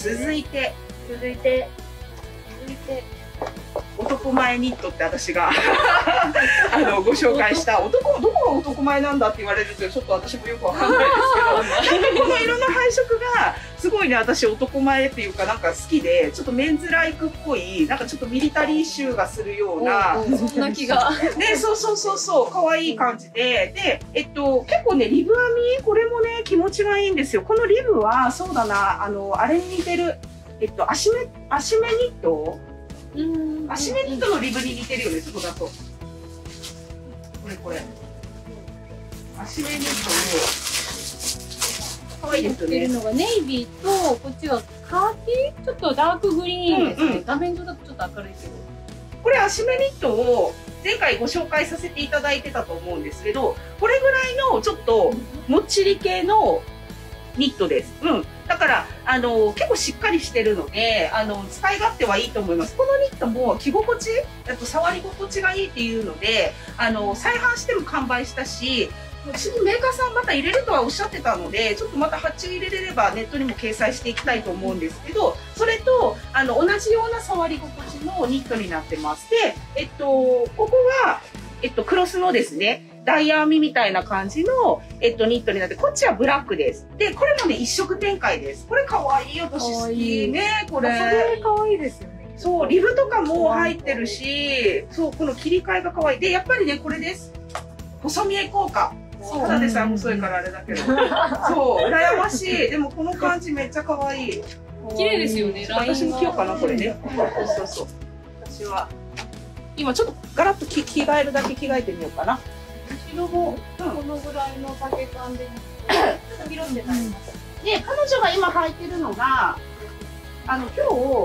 続いて男前ニットって私がご紹介したどこが男前なんだって言われるとちょっと私もよくわかんないですけどこの色の配色がすごいね、私男前っていうかなんか好きで、ちょっとメンズライクっぽいなんかちょっとミリタリーシューがするような、 そんな気がね、そう可愛い感じで、結構ねリブ編みこれもね気持ちがいいんですよ。このリブはそうだな、あれに似てる足目ニット。足目ニットのリブに似てるよね、そこだと。これ。足目ニットの可愛いですよね。 るのがネイビーと、こっちはカーキちょっとダークグリーンですね。画面上だとちょっと明るいけど。 これ足目ニットを前回ご紹介させていただいてたと思うんですけど、これぐらいのちょっともっちり系のニットです。だから結構しっかりしてるので使い勝手はいいと思います。このニットも着心地触り心地がいいっていうので再販しても完売したし、次メーカーさんまた入れるとはおっしゃってたので、ちょっとまた発注入れれればネットにも掲載していきたいと思うんですけど、それと同じような触り心地のニットになってます。でここがクロスのですね、ダイヤ編みみたいな感じの、ニットになって、こっちはブラックです。で、これもね、一色展開です。これかわいい、私好きね、これ。 かわいいですよね。 そう、リブとかも入ってるし、そう、この切り替えがかわいい。で、やっぱりね、これです。細見え効果。ただでさえ細いからあれだけど。そう、羨ましい。でもこの感じめっちゃかわいい。 綺麗ですよね、 私も着ようかな、これね。そう。私は。今ちょっとガラッと着替えるだけ着替えてみようかな。 後ろもこのぐらいの丈感で広ってなります。 で、彼女が今履いてるのが今日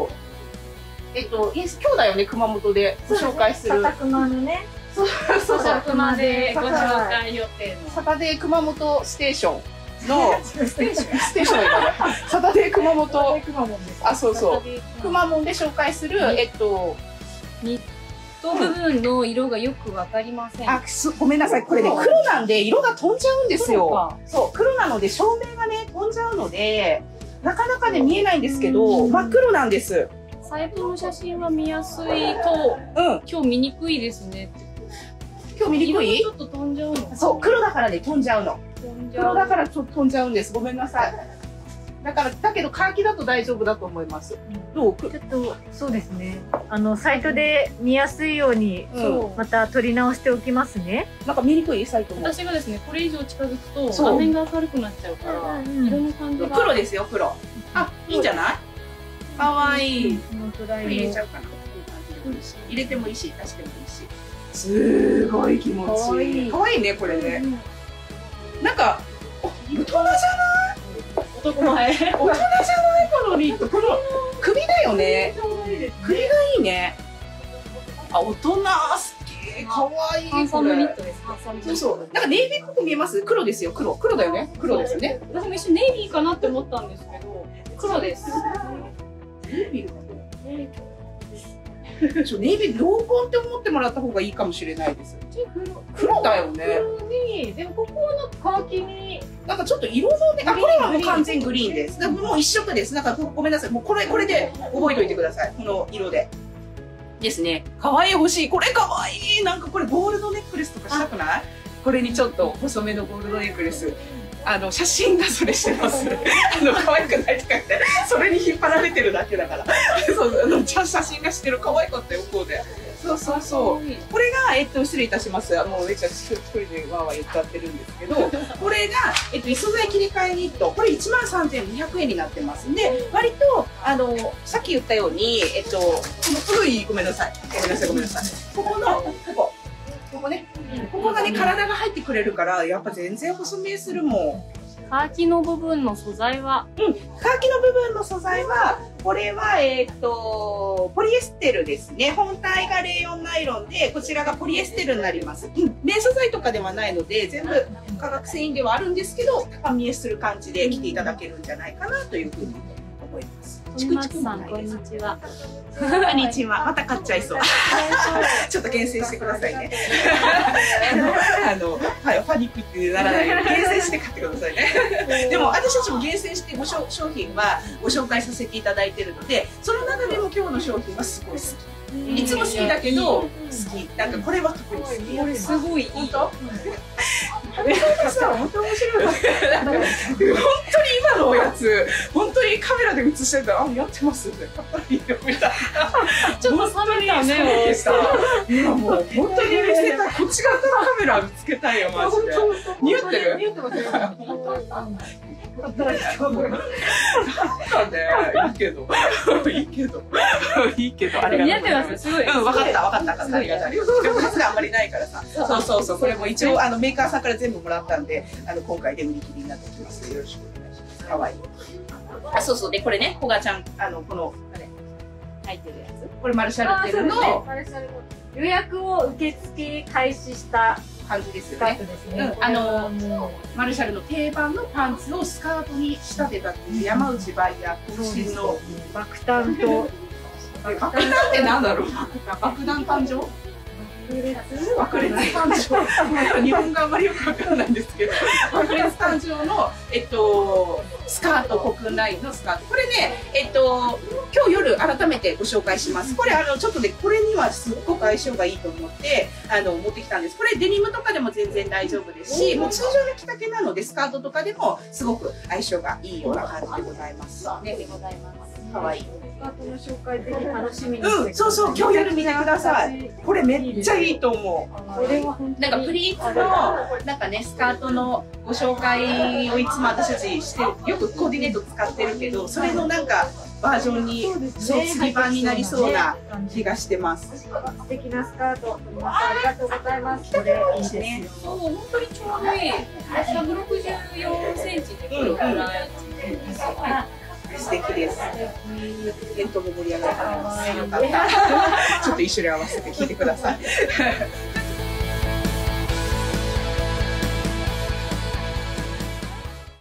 今日だよね、熊本でご紹介する。 サタクマのね。 そう。 サタクマでご紹介予定の。 サタデー熊本ステーションのステーションサタデー熊本。そう。熊本で紹介するニット部分の色がよくわかりません。 ごめんなさい。これね、黒なんで色が飛んじゃうんですよ。そう、黒なので照明がね、飛んじゃうので、なかなかね、見えないんですけど、真っ黒なんです。 サイトの写真は見やすいと、今日見にくいですね。 今日見にくい？ ちょっと飛んじゃうの。 そう、黒だからね、飛んじゃうの。黒だからちょっと飛んじゃうんです。ごめんなさい。だけどカーキだと大丈夫だと思います。どう？ ちょっとそうですね。サイトで見やすいようにまた撮り直しておきますね。 なんか見にくいサイトも。 私がですね、これ以上近づくと画面が明るくなっちゃうから、色の感じが黒ですよ、黒。いいんじゃない？かわいい。入れちゃうかな。入れてもいいし、出してもいいし。すごい気持ちいい。かわいいね、これね。なんか大人じゃない？ 男前。 大人じゃないこのニット。この首だよね。首がいいね。大人好き。かわいい。 ハンサムニットです。 そう。なんかネイビーっぽく見えます？黒ですよ。黒だよね。黒ですよね。 私も一瞬ネイビーかなって思ったんですけど、黒です。 ネイビーネイビー濃紺って思ってもらった方がいいかもしれないです。黒だよね。 黒に、でもここはカーキに。 なんかちょっと色のね、これはもう完全グリーンです。もう一色です。なんかごめんなさい。もうこれで覚えておいてください。この色で。ですね。可愛い欲しい。これ可愛い。なんかこれゴールドネックレスとかしたくない？これにちょっと細めのゴールドネックレス。写真がそれしてます。可愛くないとか言って、それに引っ張られてるだけだから。写真がしてる可愛かったよ、こうで。そう。これが、失礼いたします。もうめっちゃ一人でわーわー言っちゃってるんですけど、これが、異素材切り替えニット。これ13,200円になってますんで、割と、さっき言ったように、ごめんなさい。ここがね、体が入ってくれるから、やっぱ全然細見えするもん。 カーキの部分の素材は？ カーキの部分の素材は、これは、ポリエステルですね。本体がレーヨンナイロンで、こちらがポリエステルになります。綿素材とかではないので、全部化学繊維ではあるんですけど、高見えする感じで着ていただけるんじゃないかなというふうに思います。 チクチクさん、こんにちは。 こんにちは。また買っちゃいそう。ちょっと厳選してくださいね。はい、パニックってならないように厳選して買ってくださいね。でも私たちも厳選して商品はご紹介させていただいているので、その中でも今日の商品はすごい好き。いつも好きだけど好き。なんかこれは特に好き。 これすごいいい。 本当？本当面白い。本当に今のやつ、本当にカメラで映してたら、やってますって、かっこいいよみたいな。 ちょっと冷めたね。 今もう本当に見せたい。こっち側からカメラつけたいよマジで。似合ってる？似合ってますよ。なんかね、いいけど、ありがとう。 似合ってます。すごい。 分かった、ありがたい。でも数があんまりないからさ。そう、これも一応メーカーさんから全部もらったんで、今回で売り切りになっております。よろしくお願いします。可愛い。そうで、これね、こがちゃん、この入ってるやつ。これマルシャルテルの予約を受付開始した感じですよね。マルシャルの定番のパンツをスカートに仕立てたっていう山内バイヤー渾身の爆誕と爆弾ってなんだろう。爆弾誕生？爆裂誕生。日本語あんまりよくわからないんですけど、爆裂誕生のスカート、コクンラインのスカート。これね、今日夜改めてご紹介します。これちょっとね、これにはすっごく相性がいいと思って持ってきたんです。これデニムとかでも全然大丈夫ですし、もう通常の着丈なのでスカートとかでもすごく相性がいいような感じでございます。ね、でございます。可愛い。 スカートの紹介ぜひ楽しみにして。 そう、今日夜見てください。これめっちゃいいと思う。 これは本当になんかプリーツのなんかねスカートのご紹介をいつも私たちしてよくコーディネート使ってるけど、それのなんかバージョンにそう継ぎ版になりそうな気がしてます。 素敵なスカート、皆さんありがとうございます。これいいですね。 そう、本当にちょうどいい。164センチってくるぐらい。 素敵です。イベントも盛り上がります。よかった。ちょっと一緒に合わせて聞いてください。